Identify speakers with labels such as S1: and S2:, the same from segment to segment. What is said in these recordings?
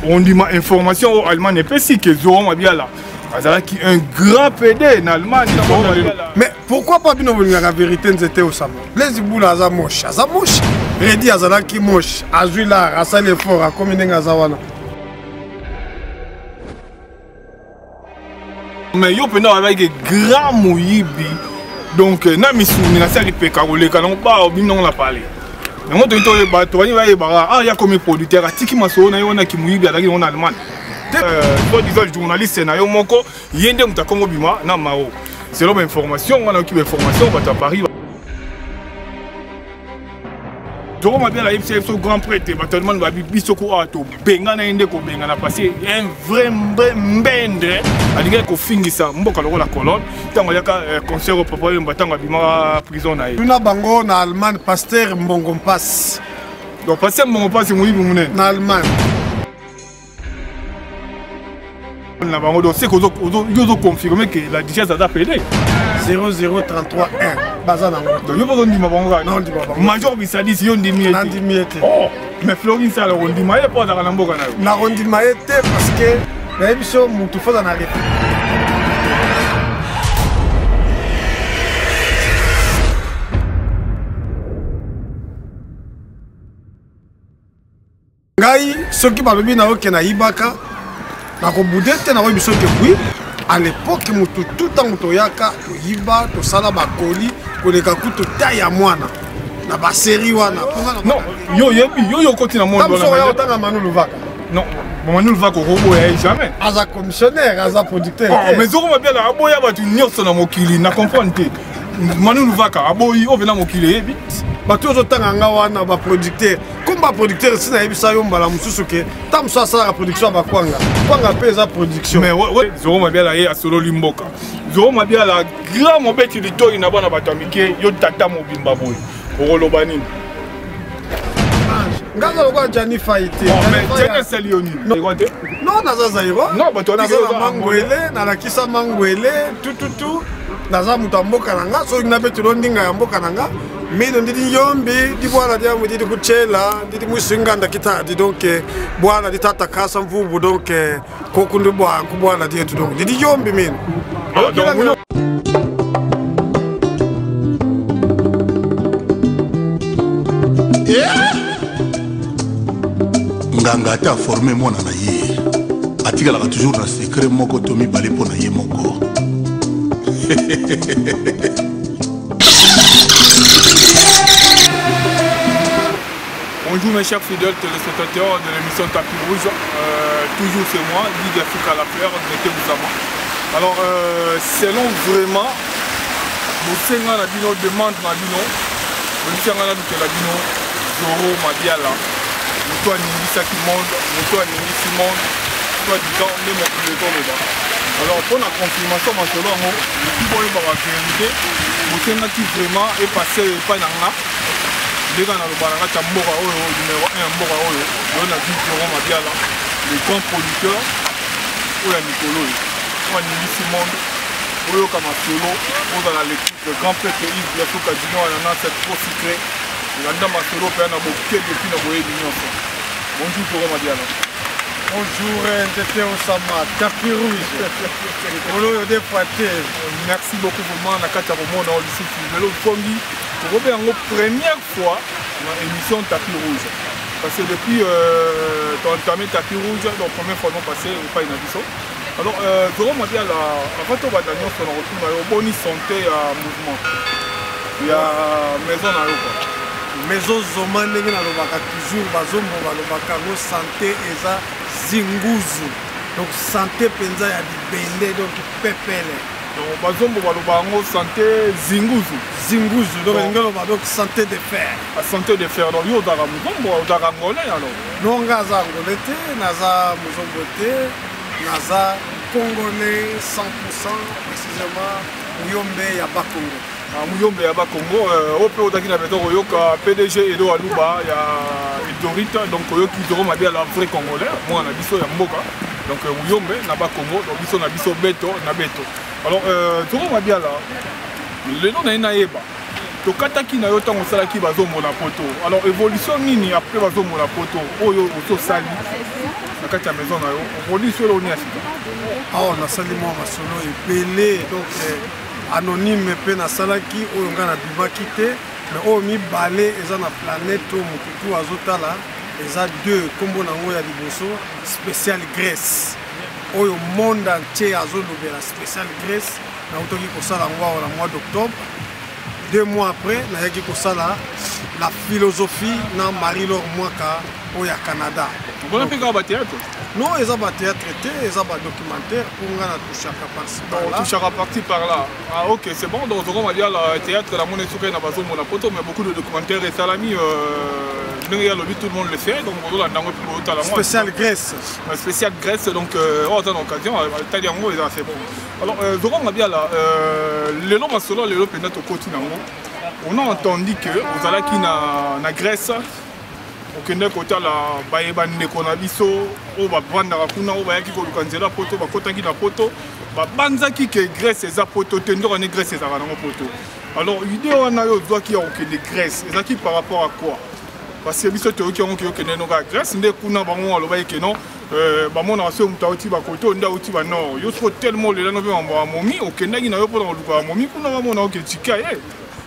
S1: On dit ma information en Allemagne est si que Zoro Mabiala. Qui un grand PD en Allemagne.
S2: Mais pourquoi pas bien la vérité c'était au Samo? Les Iboulas Aza moche, Redi Azala qui moche, Azuila, Asa l'effort, à combien Azawana.
S1: Mais yo pendant avec des grands mouyibi. Donc, na misuni na sali pe karole quand on pas bien on l'a parlé. Mais on te dit le bateau, il va y avoir ah il y a comme producteur à tiki maso na yo na ki mouyibi à en Allemagne. Disons journaliste na yo moko yende muta kongo bima na mao. C'est l'homme information, on a qui information va à Paris. Zoro Mabiala IPCF so grand prêtre batalement va bisoko ato benga na ende ko benga na passé un vrai mbendre alinga ko fingisa mboka lokola colonne tango yaka concert au papa mbatanga bima prison na ye.
S2: Tuna bango na Allemagne pasteur Mbongo Mpass.
S1: Donc pasteur Mbongo Mpass muyibi mune
S2: na Allemagne.
S1: Na bango donc c'est qu'on confirmer que la dichesse a pédé
S2: 00331 bazana
S1: donc yo pas on dit ma bango
S2: non dit baba
S1: major bisadi si on dit miete oh mais Florine ça on dit maye pas dans la mboka na
S2: on dit maye parce que na biso mutu faut na arrêter ngai soki balobi na oke na ibaka na ko budete na biso ke oui à l'époque mutu tout temps toyaka toyiba tosala bakoli koleka kutu taya mwana na ba série wana
S1: non yo continue na monde
S2: wana tanga Manu Luvaka
S1: non Manu Luvaka robo ya jamais
S2: aza commissionnaire aza producteur
S1: oh mais Zoro Mabiala aboya batu nyonso na mokili na comprendre te Manu Luvaka aboyi ovena mokili yebi
S2: bato ozotanga nga wana baproducteur comme baproducteur sina yebisa yo mbala mosusu ke ta mosu asalaka production ya bakwanga kwanga mpe eza production
S1: mais Zoro Mabiala ye asololi mboka Zoro Mabiala grand mobeti litori na bana bato ya mike yo tata mobimba boye okoloba nini
S2: ngaza lokwa Jani Faite
S1: Jani esali yo nini
S2: non naza zairo
S1: non bato
S2: naza na mangwele nalakisa mangwele tututu naza moto ya mboka na nga soki nabetelo ndinga ya mboka na nga mino ndidi yombi di bwana dia mudidi kuchela ndidi musinganda kitadi donc bwana di tata kasa mvubu donc kokundu bwa kubwana dia tu donc ndidi yombi mino
S3: nganga ata formé mwana na ye atikalaka toujours na secret moko to mibale mpo na ye moko.
S1: Bonjour mes chers fidèles téléspectateurs de l'émission Tapis Rouge, toujours c'est moi, Guy Africa l'affaire, mettez-vous à moi. Alors selon vraiment, nous sommes à la bino, demande à bino, nous sommes à la bino, Zoro Mabiala, nous sommes à Ningisa qui monde, nous sommes à Ningisi monde, nous sommes à Digan, même au plus de temps là. Alors pour la confirmation, je suis là, nous sommes à la vérité, nous sommes vraiment est passé pas dans là. Les gens dans le barrage à Mboka Oyo, numéro 1 Mboka Oyo, on a vu Zoro Mabiala, les grands producteurs, on a Nicolo, on a Ningisi monde, on a Kamasolo, on a l'équipe de grand prêtre Yves Biatou Kadino, on a cette trop secret, on a Masolo, on a beaucoup depuis la voyée d'union. Bonjour Zoro Mabiala.
S2: Bonjour, Ndete Osama, Tapis Rouge.
S1: Merci beaucoup pour moi, on a 4 moments dans le site de l'autre Fongi. Pour la première fois dans l'émission Tapis Rouge. Parce que depuis tu as entamé Tapis Rouge, la première fois non passé, pas une aviso. Alors, Zoro Mabiala, avant de regarder, on retrouve une bonne santé à mouvement. Il y a maison à l'eau.
S2: Maison Zoma, toujours, Bazombo, Balobaka, santé et ça, Zinguzu. Donc, santé, Penza, il y a du bende, donc pépele.
S1: Donc, Bazombo, Balobaka, santé, Zinguzu.
S2: Zinguzu, donc santé de fer.
S1: La santé de fer, donc, il y a un Angolais alors.
S2: Non, Gaza Angolais, Naza Mozombote, Naza Congolais 100%, précisément, Muyombe, Yabakongo.
S1: Muyombe ya Bakongo ope otaki na beto koyoka PDG Edo Aluba ya Idorita donc oyoki Zoro Mabiala vrai congolais moi na biso ya mboka donc Muyombe na Bakongo donc biso na biso beto na beto alors Zoro Mabiala le nom na yeba to kataki na yo tango salaki bazomona poto alors évolution nini après bazomona poto oyo oto sali na kati ya maison na yo produit solo oni asika
S2: awa nasali mwa masolo ebele donc anonyme mpe nasalaki oyo ngai nabimaki te mais oyo mibale eza na planète oyo mokutu azotala eza 2 nkombo nango ya liboso spécial Grèce oyo monde entier azolobela spécial Grèce nautoki kosala yango awa na mois d'octobre 2 mois après nayaki kosala la philosophie na Marie-Laure Mwaka oyo ya Canada.
S1: On peut faire un théâtre?
S2: Non, ils ont un théâtre, ils ont un documentaire pour nous toucher par-ci par-là.
S1: Toucher par-ci par-là. Ah ok, c'est bon. Donc on va dire le théâtre, la monnaie soukaine n'a pas besoin de photo, mais beaucoup de documentaires et salami, tout le monde le fait. Donc on va dans
S2: spécial Grèce.
S1: Spécial Grèce, donc on a l'occasion, c'est bon. Alors, Zoran Mabia là, le long solo, le long peut-être au quotidien. On a entendu que vous allez qui na Grèce. Okende kota la bayeba ndeko na biso o ba bwandaka kuna o bayaki koluka nzela poto bakotaki na poto babanzaki ke Grèce eza poto te ndoko ne Grèce ezaka nango poto. Alors idée wana yo zwaki ya okende Grèce ezaki par rapport à quoi? Parce que biso toyoki yango okende noka Grèce nde kuna bango aloba ke non bamona so muta oti bakoto nda oti ba nord yo so tellement le lano pe mamba momi okendaki na yo mpona koluka momi kuna bamona oke tika ye.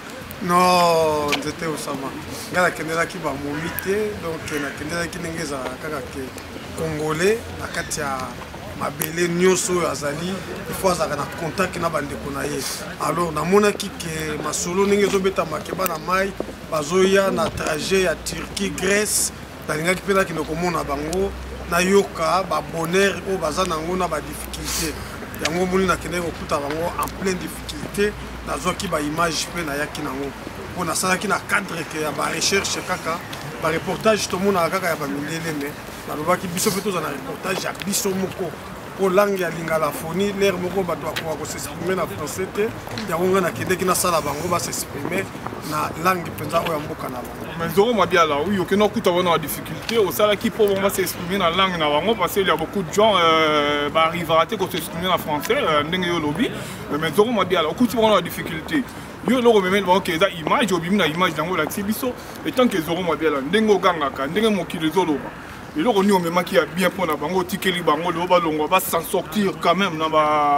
S2: Non, nzete osama nga nakendelaki bamomi te donc nakendelaki ndenge ezalaka kaka ke congolais na kati ya mabele nyonso oyo azali ifo azalaka na contact na bandeko na ye. Alors namonaki ke masolo ndenge ezobetamake bana mai bazoya na trajet ya Turquie Grèce nalingaki mpe nakende komona bango nayoka babonheur oyo baza nango na badifficulté yango moni nakendeki kokuta bango en pleine difficulté nazwaki baimage mpe nayaki nango mpo nasalaki na cadre ke ya barecherche kaka bareportage tomonaka kaka ya bamindele me nalobaki biso mpe toza na reportage ya biso moko mpo langue ya lingalafonie lere moko bato bakoka kosexprime na français te yango ngai nakendeki nasala bango basexprime na langue mpenza oyo ya mboka na bango.
S1: Mais Zoran Mabia oui, okende okuta wana na difficulté osalaki mpo bango basexprime na langue na bango parce qu'il y a beaucoup de gens baarrivera te kosexprime na français ndenge yo olobi. Mais Zoran Mabia okuti bango na difficulté yo eloko memeli bango ke eza image obimi na image yango olakisi biso etant ke Zoran Mabia ndenge ogangaka ndenge mokili ezoloba eloko nini omemaki ya bien mpona bango otikeli bango lelo balongwa basan sortir quand même na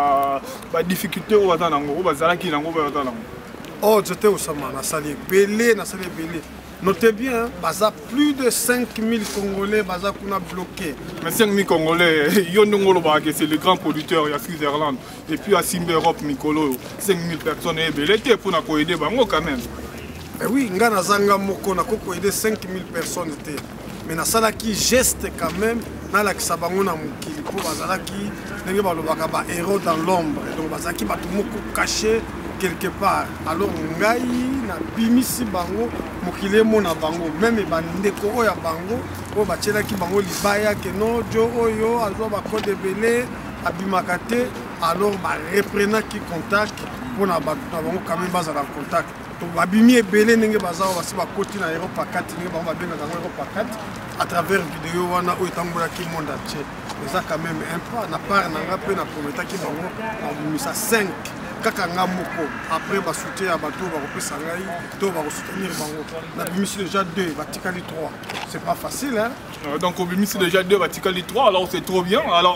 S1: badifficulté oyo baza nango oyo bazalaki nango oyo baza nango.
S2: Oh, j'étais au Sama, nasali ebele. Notez bien, baza plus de 5000 Congolais baza kuna bloqué.
S1: Mais 5000 Congolais, c'est le grand producteur il y a Switzerland et puis à Simba Europe Mikolo 5000 personnes ebele te pour aider bango quand même.
S2: Mais oui, nga nazanga moko na koko aider 5000 personnes te. Mais nasalaki geste quand même na la kisabango na mukili po bazalaki ndenge balobaka ba héros dans l'ombre. Donc bazaki bato moko caché quelque part. Alors ngai na bimisi bango mokili mona bango même bandeko oya bango o bachelaki bango libaya ke no jo oyo azwa ba code ebele abimaka te alors ba reprenaki contact pona bato na bango quand même bazala en contact. Babimi ebele ndenge baza basi bakoti na Europa 4 ndenge bango babengaka yango Europa 4 à travers vidéo wana oyo etambolaki monde entier. Eza quand même un pas na part na nga mpe na prometaki bango babimisa 5 kaka nga moko après basoutien ya bato bakopesa ngai to bakosoutenir bango na bimisi déjà 2 batikali 3 c'est pas facile hein.
S1: Donc au bimisi déjà 2 batikali 3 alors c'est trop bien. Alors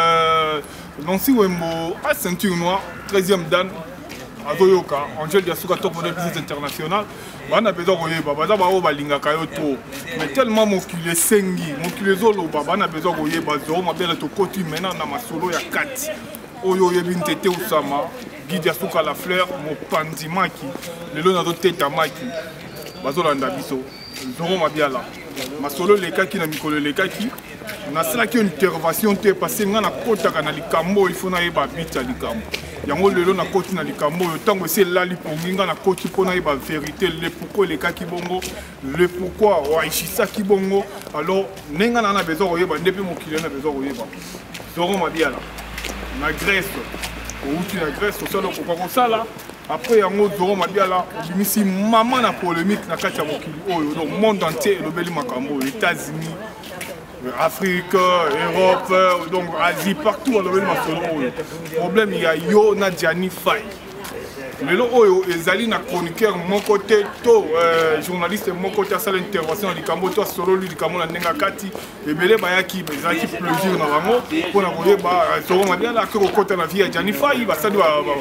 S1: Nancy Wembo à ceinture noire 13e dan Azoyoka, Angel Diasuka top modèle business international. On a besoin de baza ba o balinga kayo to. Mais tellement mon culé sengi, mon culé zolo baba on a besoin de bazo ma belle to koti maintenant na masolo ya 4. Oyo yebintete usama, Guy Diasuka la fleur, mon pandimaki, le lo na do teta maki. Bazo landa biso. Zoro mabiala. Masolo leka ki na mikolo leka ki. Na sala ki intervention te passé nga na kota kana likambo il faut na yeba bita likambo. Yango lelo na koti na likambo yo tango c'est là li ponginga na koti pona yeba vérité le pourquoi les cas ki bongo le pourquoi waishisa ki bongo alors nenga na besoin oyeba ndepe mokile na besoin oyeba Zoro mabiala na Grèce ou tu na Grèce au solo ko sala après yango Zoro mabiala obimisi maman na polémique na kati ya mokili oyo donc monde entier lobeli makambo États-Unis Afrique, Europe, donc Asie, partout on a le problème il y a yo na Gianni Faye. lelo oyo ezali na chroniqueur mon côté to journaliste mon côté à ça l'intervention du Cambo to solo lui du Cambo na ndenga kati ebele bayaki bezaki plaisir na bango pona koyeba Zoro Mabiala ko côté na vie ya Gianni Faye basali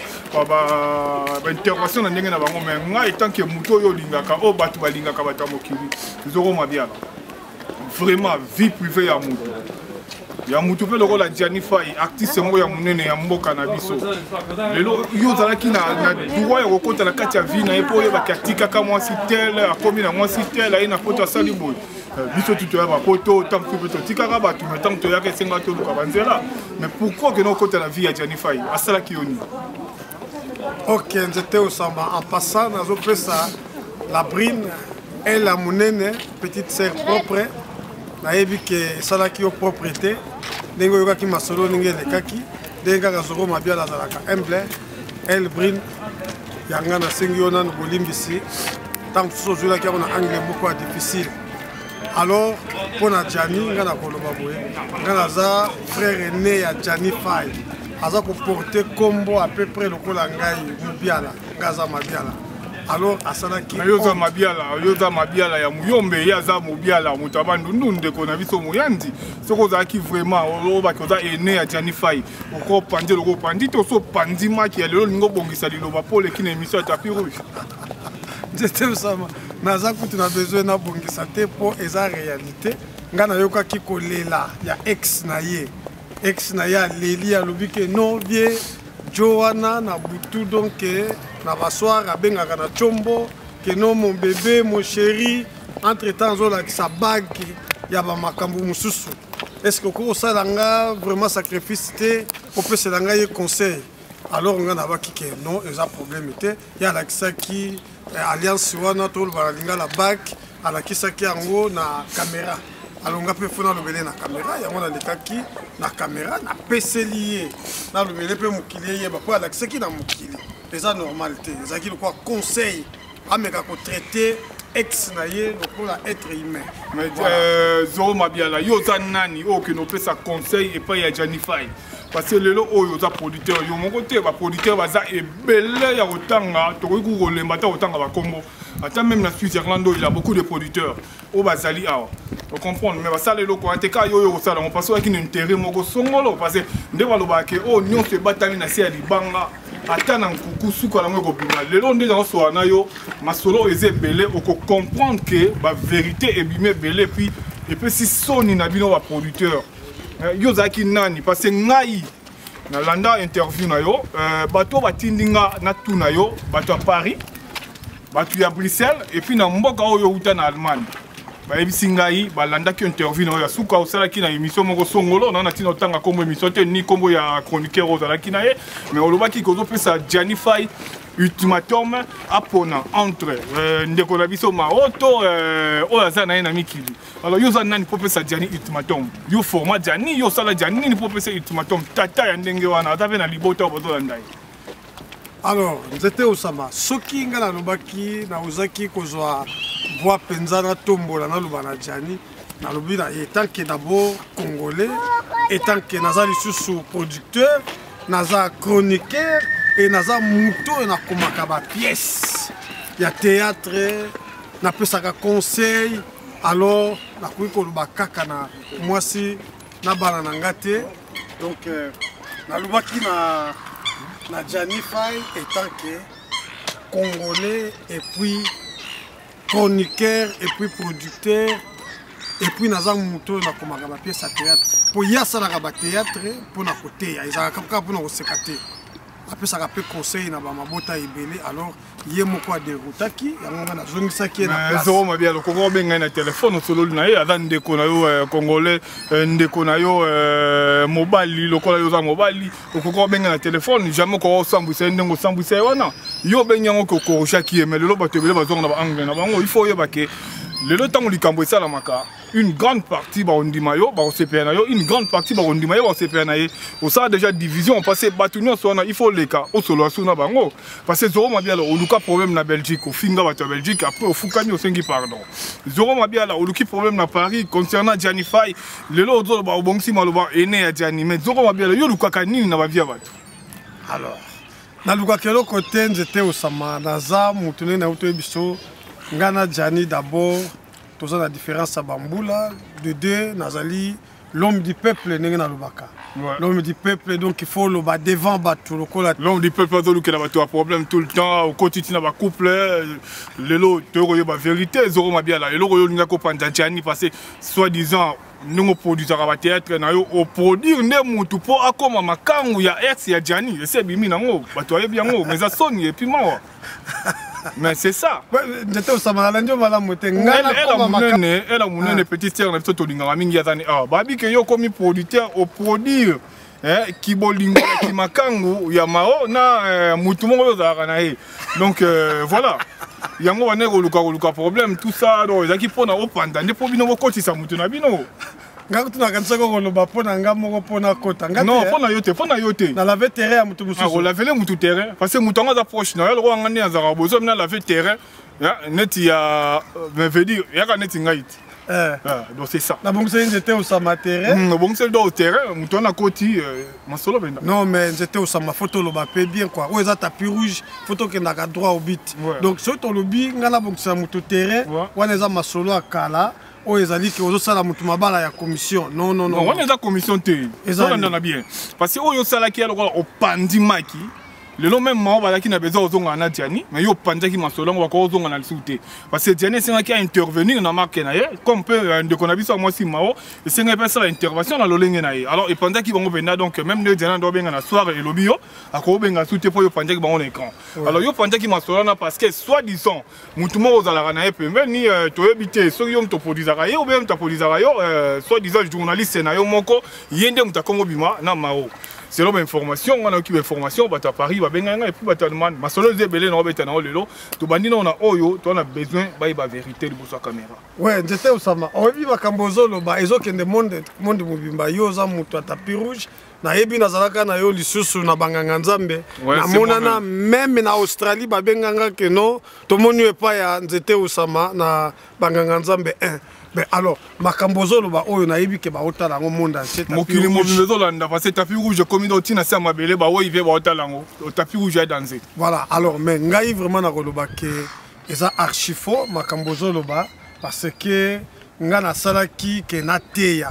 S1: ba intervention na ndenga na bango mais nga etant que muto yo lingaka o batu balingaka batamokili Zoro Mabiala vraiment vie privée ya muto ya mutu pe lokola Gianni Faye artiste ngo ya munene ya mboka na biso lelo yo zalaki na droit ya kokota na kati ya vie na epo ye bakatika ka mwasi tel akomi na mwasi tel ayi na poto asali boy biso tuto ya bapoto tant que poto tikaka batu mais tant que ya kesenga to luka banzela mais pourquoi que no kota na vie ya Gianni Faye asala ki yoni
S2: ok nzete osamba en passant nazo pesa la brine et la munene petite sœur propre nayebi ke salaki yo propriété ndenge oyokaki masolo ndenge elekaki ndenge kaka Zoro Mabiala azalaka humble elle brine yanga nasengi yo nano bolimbisi ntango mosusu ozwelaki yango na anglais moko ya difficile alors mpo na Gianni nga na koloba boye nga naza frère aîné ya Gianni Faye aza koporte kombo à peu près lokola ngai Mabiala nga aza Mabiala alors asalaki
S1: yoza Mabiala ya muyombe yaza Mabiala mutabandu ndeko na biso moyandi soko zaki vraiment oloba koza ene ya Gianni Faye oko pandi loko pandi to so pandi maki ya lelo lingo bongisa liloba pole kina émission ya tapis rouge
S2: j'étais sama naza kutu na besoin na bongisa te po eza réalité nga na yokaki kolela ya ex na ye leli alobi ke non vie Joanna na butu donc na basoir abengaka na chombo que non mon bébé mon chéri entre temps zola sa bague ya ba makambu mususu est-ce que ko ça langa vraiment sacrifice te on peut se langa ye conseil alors on a baki que non ils a problème était ya la qui alliance wana to ba linga la bague ala kisaki yango na caméra alors on a pu faire le na caméra ya mona lekaki na caméra na peselier na le belé pe mukili ye ba ko ala kisaki na mukili c'est normalité ça qui quoi conseil à me traiter ex naie pour être humain
S1: mais Zoro Mabiala yo nani o que no pesa conseil et pas ya Gianni Faye parce que lelo oyo za producteur yo mon côté ba producteur baza ebele ya otanga to ko kolemba ta otanga ba kombo ata même na Switzerland il y a beaucoup de producteurs au bazali awa vous comprenez mais ça lelo ko ateka yo yo sala on passe à qui intérêt moko songolo parce que nde baloba ke o nyon se batali na sia libanga ata na nkuku suka la ngoko bima lelo nde dans so na yo masolo eze belé o ko comprendre que ba vérité ebimé belé puis et puis si soni na bino ba producteur yo zaki nani parce que ngai na landa interview na yo bato batindinga na tu na yo bato à Paris bato ya Bruxelles et puis na mboka oyo uta na Allemagne bayebisi ngai balandaki interview na oyo suka osalaki na émission moko songolo na tina otanga kombo émission te ni kombo ya chroniqueur ozalaki na ye mais olobaki kozopesa Gianni Faye ultimatum apona entre ndeko na biso maoto oyo aza na ye na mikili alors yo za nani po pesa Gianni ultimatum yo format Gianni yo sala Gianni nini po pesa ultimatum tata ya ndenge wana ata pe na libota bozolanda ye
S2: alors nzete osama soki nga nalobaki naozaki kozwa voix penza na tombola naloba na Gianni nalobi na etant que d'abord congolais etant que naza lisusu producteur naza chroniqueur et naza muto na komaka ba pièce ya théâtre na pesaka conseil alors nakoki koloba kaka na mwasi na bana na ngate donc nalobaki na Gianni Faye étant que congolais et puis chroniqueur et puis producteur et puis naza muto na komaka ba pièce à théâtre pour yasalaka ba théâtre pour na côté ya ezaka kaka pour na koseka te apesaka pe conseil na ba mabota ebele alors ye moko a derutaki yango na zongisaki na place
S1: Zoro Mabiala ko ko benga na téléphone solo na ye aza ndeko na yo congolais ndeko na yo mobali lokola yo za mobali ko benga na téléphone jamais ko sambwisa ndengo sambwisa wana yo benyango ko ko shaki mais lelo bato ebele bazonga na ba anglais na bango il faut yeba ke lelo tango likambo esala maka une grande partie baondima yo baosepena na yo une grande partie baondima yo baosepena na ye osala déjà division parce que bato nyonso wana il faut leka osolo asuna bango parce que Zoro Mabiala oluka problème na Belgique ofinga bato ya Belgique après ofukami osengi pardon Zoro Mabiala oluki problème na Paris concernant Gianni Faye lelo ozoloba obongisi maloba ene ya Gianni mais Zoro Mabiala yo lukaka nini na bavia bato
S2: alors naluka kelo côté nzete osama naza mutune na uto biso ngana Jani d'abord toza la différence à Bambula de deux nazali l'homme du peuple n'est pas lobaka. L'homme du peuple donc il faut le bas devant battre le cola.
S1: L'homme du peuple donc il a un problème tout le temps au quotidien ba couple le lot de ba vérité zoro mabia là le lot nga ko panda Jani parce soi-disant nous produisons à théâtre na yo au produire ne mutu po akoma makangu ya ex ya Jani c'est bimi nango bato ya bien ngo mais ça sonne et puis moi. Mais c'est ça.
S2: J'étais au Samalandio Malamote. Elle
S1: a mon petite sœur, elle a tout mingi azani. Ah, babi que yo comme producteur au produire qui bolingo qui makangu ya mao na mutumo za na e. Donc voilà. Yango wane luka problème tout ça donc ezaki pona opanda ne po bino ko tisa mutu na bino.
S2: Nga tu na kanisa ko loba pona nga moko pona kota nga
S1: non pona yote
S2: na laver terrain ya mutu mususu
S1: on laver mutu terrain parce que mutu nga za proche na yo ro ngani za rabozo na laver terrain ya neti ya me veut dire ya ka neti ngait donc c'est ça
S2: na bon c'est j'étais au sama terrain
S1: bon c'est au terrain mutu na koti masolo benda
S2: non mais j'étais au sama photo loba pe bien quoi o eza tapis rouge photo ke na ka droit au but donc sur ton lobby nga na bon c'est mutu terrain wana eza masolo akala o ezali ke ozo sala mutu mabala ya commission non
S1: on est dans commission té ça on a bien parce que oyo sala ki aloko opandi maki le long même mao balaki na besoin ozonga na Jani mais yo pandaki masolongo bako ozonga na lisuté parce que Jani c'est qui a intervenir na marque na ye comme peu de konabiso moi si mao et c'est nga pesa intervention na lolenge na ye alors et pandaki bango benda donc même le Jani do benga na soir et lobio ako benga souté pour yo pandaki bango l'écran alors yo pandaki masolona parce que soit disant mutu mo ozala na ye pembe ni to ebité so yo mto produisera ye ou bien mto produisera yo soit disant journaliste na yo moko yende mutakongo bima na mao. C'est l'homme information, on a occupé information, à Paris, et puis à demande. Ma solo zébélé dans le lelo, tout bandi on a oyo, on a besoin de vérité de sa caméra.
S2: Ouais, j'étais au Sama. On vit à Cambozo, le bas, ils ont qu'un monde mobimba, yoza mutu tapis rouge. Na yebi na zalaka na yo lisusu na banganga nzambe na monana même na Australie ba benganga que non to monu epa ya nzete osama na banganga nzambe 1 mais alors makambozo lo ba oyo na yebi ke ba otala ngo monde entier
S1: mokili mobimezo landa parce que tapis rouge comme dans tina sa mabele ba oyo ba otala ngo tapis rouge ya danser
S2: voilà alors mais ngai vraiment na koloba ke eza archi faux makambozo lo ba parce que nga na salaki ke na teya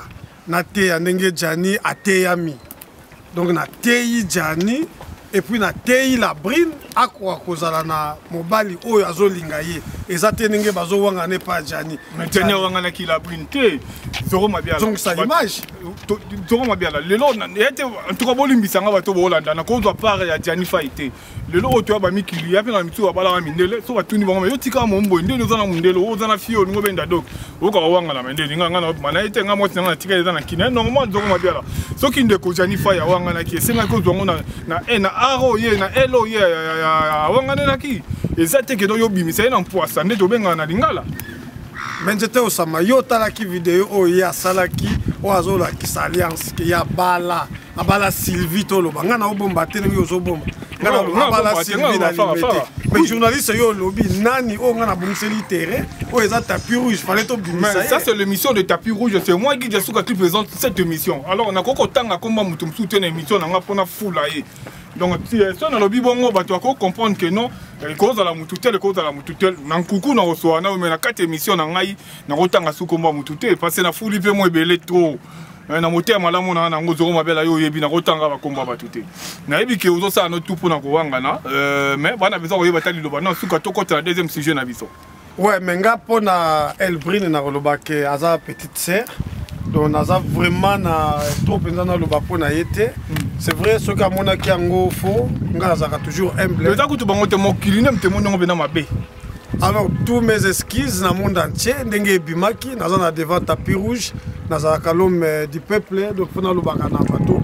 S2: ndenge Jani ateyami. Donc na teyi Jani et puis na teyi la brine akwa kozala na mobali oyo azolinga ye ezate ndenge bazo wanga ne pa Jani
S1: mais Jani wanga na ki la brine te zoro mabia
S2: donc ça image
S1: zoro mabia la lelo était en tout cas bolimbisa nga bato bolanda na ko doit part ya Jani faité lelo to ba mikili ya pe na mitu bala mindele so batuni bango yo tika mombo ndele ozana mundelo ozana fio ngo benda dok oka wanga la mendele nga na mana ite nga moti nga tika ezana kina normal zoro mabia la so ki ndeko Jani fa ya wanga na ki senga ko zongo na aro ye na elo ye wanga na ki ezate ke do yo bimisa na mpoasa nde to benga na lingala
S2: mais j'étais au Sama yo talaki vidéo o ya salaki o azola ki alliance ki ya bala abala Sylvie to lo banga na obomba te ngi ozobomba ngana abala Sylvie na limité mais journaliste yo lobby nani o ngana boniseli terrain o eza tapis rouge fallait to bimisa
S1: ça c'est l'émission de tapis rouge c'est moi qui Jasuka qui présente cette émission alors on a koko tanga komba mutu msutene émission na nga pona fula ye. Donc, si on a le bibongo, tu vas comprendre que non, les causes à la moutoutel, les causes à la moutoutel, dans le coucou, dans le soir, mais la 4 émissions, dans le sous-combat moutoutel, parce que la foule, il peut moins belé trop. Na moteur malamu na ngozoro mabela yo yebi na rotanga ba komba batute na yebi ke ozo sa no tout pour na ko wangana mais bana besoin ko yeba tali loba na suka to côté la deuxième sujet na biso
S2: ouais mais nga pona Elbrine na loba ke aza petite sœur donc naza vraiment na trop pendant loba pona yete c'est vrai ce ka mona ki yango fo nga azaka toujours humble
S1: mais za kutu bango te mokili ne mte mono bena mabe.
S2: Alors, tous mes excuses dans le monde entier, Ndenge Bimaki, nous avons devant tapis rouge, nous avons l'homme du peuple, donc nous avons bateau,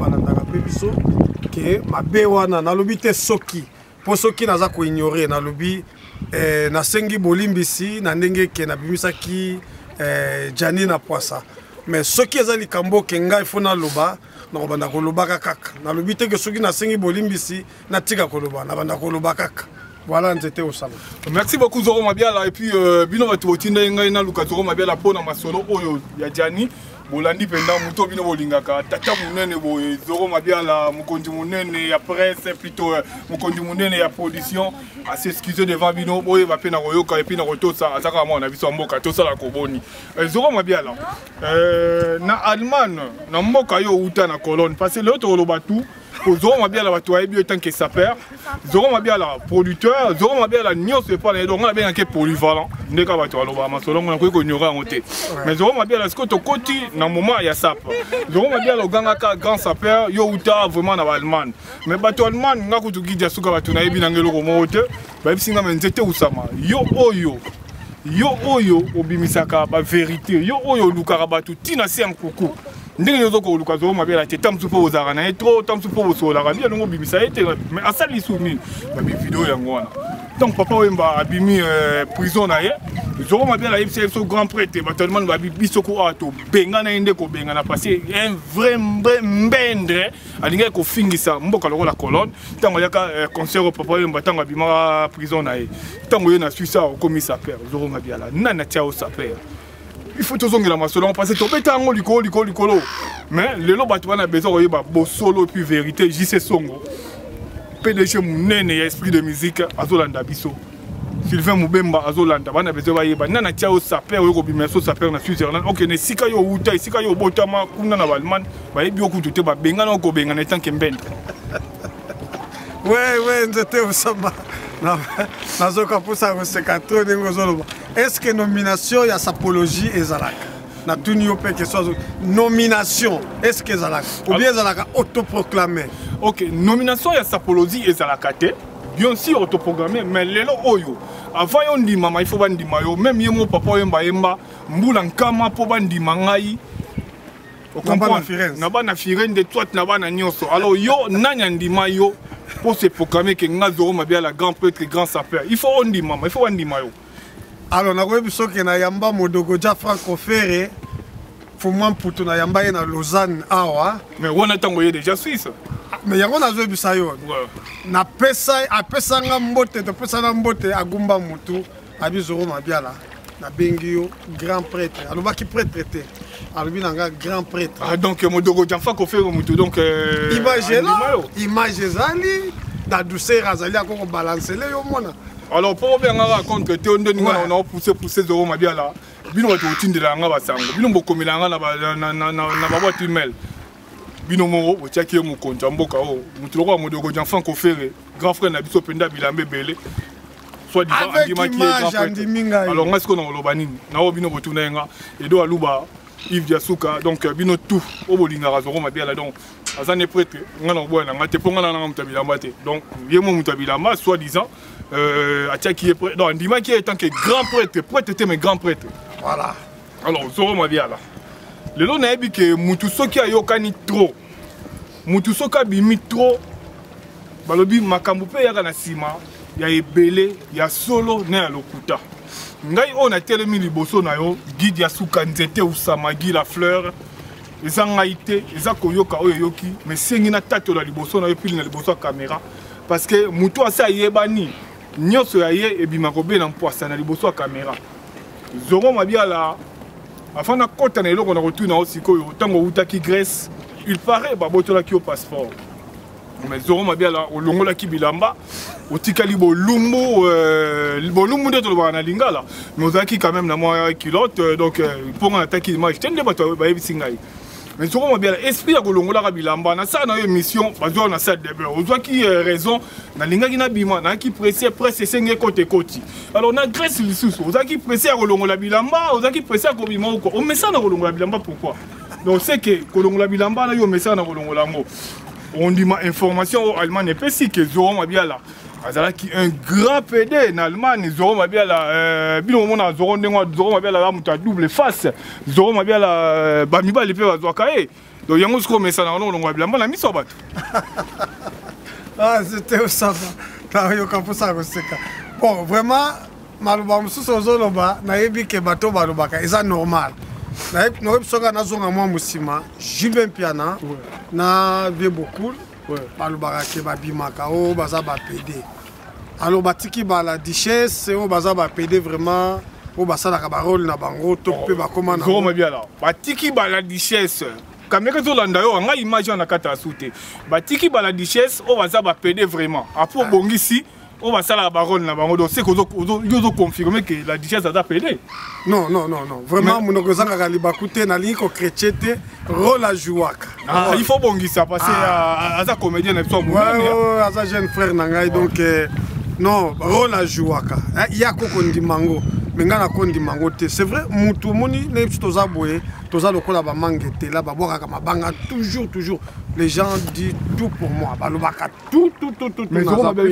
S2: que ma béwana, na lobité soki, pour soki nous avons ignoré, na lobi, na sengi bolimbisi, na ndenge ke na bimisaki, Jani na poisa. Mais soki ezali kambo kenga il faut na loba, na banda ko loba kaka. Na lobité que soki na sengi bolimbisi, na tika ko loba, na banda ko loba kaka. Voilà, c'était au salon.
S1: Merci beaucoup Zoro Mabiala et puis bino batuotinda ngai na luka Zoro Mabiala pona masolo oyo ya Jani bolandi penda muto bino bolingaka tata munene boye Zoro Mabiala mokonzi munene ya presse plutôt mokonzi munene ya production à s'excuser devant bino boye ba pena koyoka et puis na kotosa azaka mwana biso mboka tosala koboni Zoro Mabiala na Allemagne na mboka yo uta na colonne parce que l'autre loba tout Zoro Mabiala bato ayebi tant que sapeur Zoro Mabiala producteur Zoro Mabiala nyonso pas les donc on a bien que polyvalent ndeka bato aloba masolo ngona ko ignorer en té mais Zoro Mabiala ce que to koti na moment ya sap Zoro Mabiala ganga ka grand sapeur yo uta vraiment na Allemagne mais bato Allemagne ngako to gidja suka bato na yebi na ngelo ko mote ba bisinga menzete usama yo oyo obimisaka ba vérité yo oyo lukara bato tina si amkuku ndenge yozo ko luka Zoro Mabiala te tam supo ozara na etro tam supo osola ka ndenge ngo bimisa ete mais asali sumi ba vidéo yango wana donc papa wemba abimi prison na ye Zoro Mabiala yebisa so grand prêtre batalement ba biso ko ato benga na inde ko benga na passer un vrai mbendre alinga ko fingisa mboka loko la colonne tango yaka concert papa wemba tango abima prison na ye tango ye na Suisse au commissaire Zoro Mabiala nana tia au saper il faut toujours la masolo parce que tobeta ngo likolo mais lelo bato bana besoin koyeba bo solo puis vérité JC Songo PDG munene ya esprit de musique azolanda biso Sylvain Mubemba azolanda bana besoin bayeba nana tia au saper ko bimeso saper na Switzerland OK ne sika yo uta sika yo botama kuna na Allemagne bayebi okutu te ba benga na ko benga na tant que mbende
S2: ouais nzete usamba nazoka posa ko sekato ndingo zoloba est-ce que nomination ya sapologie ezalaka na tunio pe que soit nomination est-ce que ezalaka ou bien ezalaka autoproclamé
S1: OK nomination ya sapologie ezalaka te bien sûr autoprogrammé mais lelo oyo avant yo ndima il faut bandima yo même yemo papa yemba mbula nkama po bandima ngai na bana firende de toi na bana nyonso alors yo nanya ndima yo pour se proclamer que nga Zoro Mabiala grand prêtre grand sapeur il faut ondima il faut ondima yo
S2: alors na ko biso ke na yamba modogo ja Franco Ferré faut moi putu na yamba na Lausanne awa
S1: mais on attend yo déjà Suisse
S2: mais yango na zo bisa yo na pesa apesa nga mbote to pesa na mbote agumba mutu abi Zoro Mabiala na bengi yo grand prêtre aloba ki prêtre te alobi nanga grand prêtre
S1: donc modogo ja Franco Ferré mutu donc
S2: image ezali da douceur azali akoko balancer le yo mona
S1: alors pour bien raconte que tu on a poussé Zoro Mabiala bino bato otindela nga basango bino bokomela nga na ba boîte email bino mo otiaki mo konta mboka o mutuloko modogo ja Franco Ferré grand frère na biso penda bilambe belé soit disant andima qui est grand alors nga siko na loba nini na o bino botuna nga edo aluba Yves Diasuka donc bino tout o bolinga Zoro Mabiala donc azane prêtre nga na boya nga te ponga na mutabilamba te donc yemo mutabilamba soit disant qui est prêtre non Ndima qui est tant que grand prêtre était mais grand prêtre
S2: voilà
S1: alors Zoro Mabiala le lot na ebi que mutu soki ayokani trop mutu soka bimi trop balobi makambo pe yaka na sima ya ebele ya solo na ya lokuta ngai on a telemi liboso na yo guide ya suka nzete usamagi la fleur eza ngai te eza koyoka oyo yoki mais sengi na tato la liboso na yo pili na liboso caméra parce que mutu asa yebani nyonso ya ye ebima kobena mpoasa na liboso ya caméra Zoro Mabiala afin na kota na eloko na rotuna osikoyo tango utaki Grèce il paraît babotolaki au passeport mais Zoro Mabiala olongolaki bilamba otikali bolumbu nde tolobaka na lingala mais ozalaki quand même na mwa kilote donc mponga nataki image te nde bato bayebisi ngai mais Zoro Mabiala esprit ya kolongolaka bilamba na sala na yo émission bazwa na salle de bain ozwaki raison na lingaki na bima naki pressé presse esenge kote koti alors na Grèce lisusu ozalaki pressé ya kolongola bilamba ozalaki pressé ya kobima oko omesa na kolongola bilamba pourquoi donc c'est que kolongola bilamba na yo omesa na kolongola ngo on dit ma information au Allemagne et puis si que Zoro Mabiala azalaki un grand PD en Allemagne Zoro Mabiala bino mona Zoro Mabiala la muta double face Zoro Mabiala bamiba lepe bazwaka donc yango siko mesa na longo bilamba na miso bato
S2: ah c'était ça ta yo kaposa ko seka bon vraiment maluba mususu ozoloba na yebi ke bato balobaka eza normal na ebisoka nazonga mwa musima Julien Piana na vie beaucoup balobaka ke babimaka o baza ba PD alors batiki ba la duchesse o baza ba PD vraiment o basalaka barole na bango to mpe bakoma na
S1: Zoro Mabiala batiki bala duchesse kameka tolanda yo anga image na kata asute batiki bala duchesse o baza ba PD vraiment après bongisi o basala barole na bango donc c'est que yo confirmer que la duchesse a PD.
S2: Non, vraiment monoko zanga libakute na lingi ko chrétienté rôle à jouaka.
S1: Ah, il faut bongisa parce que aza comédien na so monene.
S2: Ouais, aza jeune frère na ngai donc non, rôle à jouaka. Il y a koko ndimango. Mengana kondi mangote. C'est vrai, mutu moni ne toza boye, toza lokola ba mangete là ba boka mabanga toujours les gens disent tout pour moi. Ba lobaka tout.
S1: Mais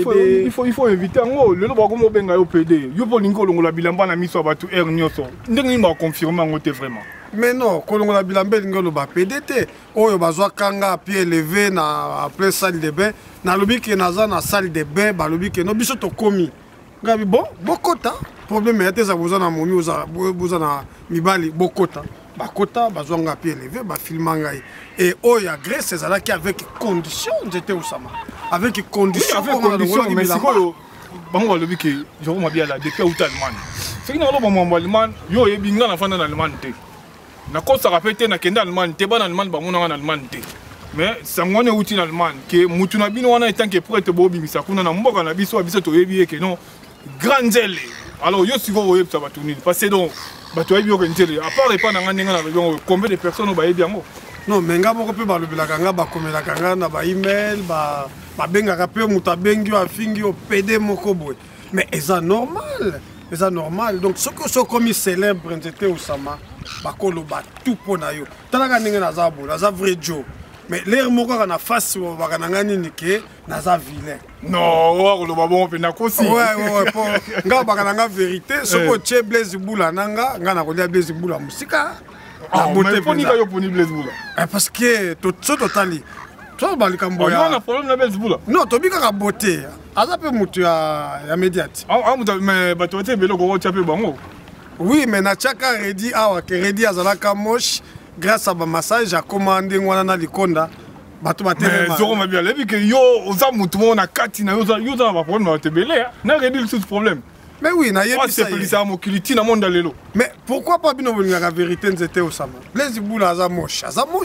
S1: il faut éviter ngo le loba ko mo benga yo PD. Yo po lingo longola bilamba na miso ba tu er nyoso. Ndenge ni ba confirmer ngote vraiment.
S2: Mais non, kolongola bilamba lingo loba PDT. Oyo bazwa kanga pied levé na après salle de bain. Na lobi ke naza na salle de bain, ba lobi ke no biso to komi. Ngabi bon, bokota. Problème est que vous en momi vous en mibali bokota. Bakota bazwanga pied levé, ba filmangai. Et oya Grèce c'est là qui avec conditions j'étais au sama. Avec conditions
S1: mais c'est quoi bango lobi ke Zoro Mabiala depuis au Allemagne. C'est que na lo bango Allemagne yo yebinga na fanda na Allemagne te. Na ko sa rapete na kenda Allemagne te ba na Allemagne bango na Allemagne te. Mais sangone outi na Allemagne que mutu na bino wana etant que prêtre bobi misakuna na mboka na biso to yebi ke non grandele. Alors, yo si vous voyez ça va tourner. Parce que donc, à part les panneaux, combien de personnes ont bien?
S2: Non, mais nga moko pe ba lobela kanga ba komela kanga na ba email ba benga rapé mutabengi wa fingi o PD moko boy. Mais c'est normal. C'est normal. Donc ce que comme célèbre c'était Osama ba koloba tout pona yo. Talaka ninga na zabo, na za vrai Joe. Mais l'air moko na face ba kananga nini ke na za vilain.
S1: Non, le babon pe na kosi.
S2: Ouais, nga ba kananga vérité, soko che Blaise Boula nanga, nga na kolia Blaise Boula musika.
S1: Mais poni ka yo poni Blaise Boula.
S2: Parce que tout totali. Toi ba likambo ya.
S1: On a problème na Blaise Boula.
S2: Non, to bika ka beauté. Aza pe mutu ya médiate.
S1: Mais ba to te belo ko chape bango.
S2: Oui, mais na chaka Redi awa ke Redi azalaka moche grâce à ma massage a commandé ngwana na likonda.
S1: Mais Zoro Mabiala que yo oza mutu na kati na yo za ba problème na te belé. Na Redi le problème.
S2: Mais oui, na yebi
S1: ça. C'est ça mo kiliti na monde lelo.
S2: Mais pourquoi pas bino bolinga la vérité nzete Osama? Blaise Boula aza moche.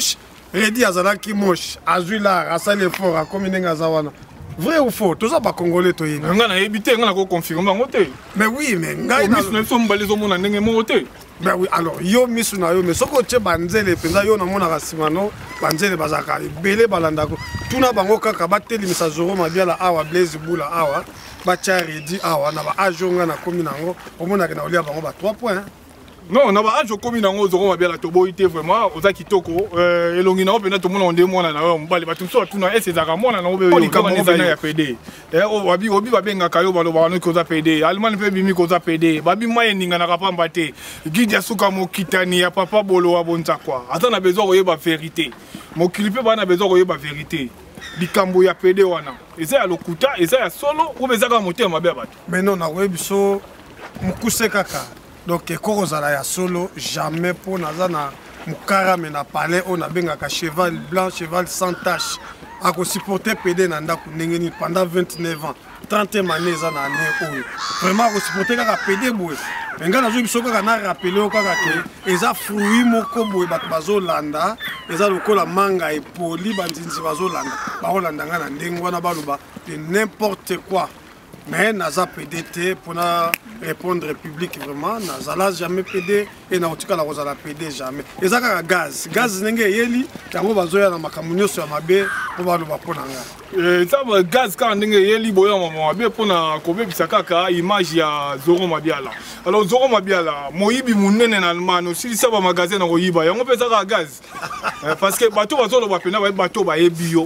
S2: Redi azalaki moche. Azula asale fort a comme ninga zawana. Vrai ou faux? Tout ça pas congolais to yina.
S1: Nga na ebité nga na ko confirmer ngote.
S2: Mais oui, mais ngai
S1: na misu na so mbale zo mona ndenge mote.
S2: Ben oui, alors yo misu na yo mais soko che banzele penza yo na mona kasimano banzele bazaka belé balandako. Tuna bango kaka bateli misa Zoro Mabiala awa Blaise Boula awa. Bacha Redi awa na ba ajonga na komi nango omona ke na olia bango ba 3 points.
S1: Non, na ba ajo komi nango Zoro Mabiala to boité vraiment oza kitoko elongi na opena to mona onde mona na yo mbale batu so tuna ese zaka mona na obe yo na ya PD. Obi ba benga kayo baloba no ko za PD. Allemagne pe bimi ko za PD. Babi maye ninga na kapamba te. Gidi asuka mo kitani ya papa bolo wa bonza kwa. Ata na besoin koyeba vérité. Mo kilipe ba na besoin koyeba vérité. Bikambo ya PD wana. Eza ya lokuta, eza ya solo ou bezaka moté mabe bato.
S2: Mais non na webiso mukuse kaka. Donc ekozala ya solo jamais pour nazana mukara me na palais on a bengaka cheval blanc, cheval sans tache. Ako supporter PD na ndako ndengeni pendant 29 ans. 30e année za na année oyo. Vraiment ako supporter kaka PD boye. Nga na zo biso kaka na rappeler kaka ke eza fruit moko boye bato bazolanda, eza lokola manga epoli bandinzi bazolanda. Bazolanda nga na ndenge wana baloba de n'importe quoi. Mais naza PDT pour répondre public vraiment nazala jamais PD et na otika la rozala PD jamais. Eza kaka gaz nenge yeli yango bazoya na makambo nyonso ya mabe po baloba pona nga.
S1: Ça gaz quand nenge yeli boya mabe pona kobebisa kaka image ya Zoro Mabiala. Alors Zoro Mabiala moyibi munene na Allemagne aussi ça ba magasin na koyiba yango pesa kaka gaz. Parce que bato bazoloba pena ba bato ba ebio.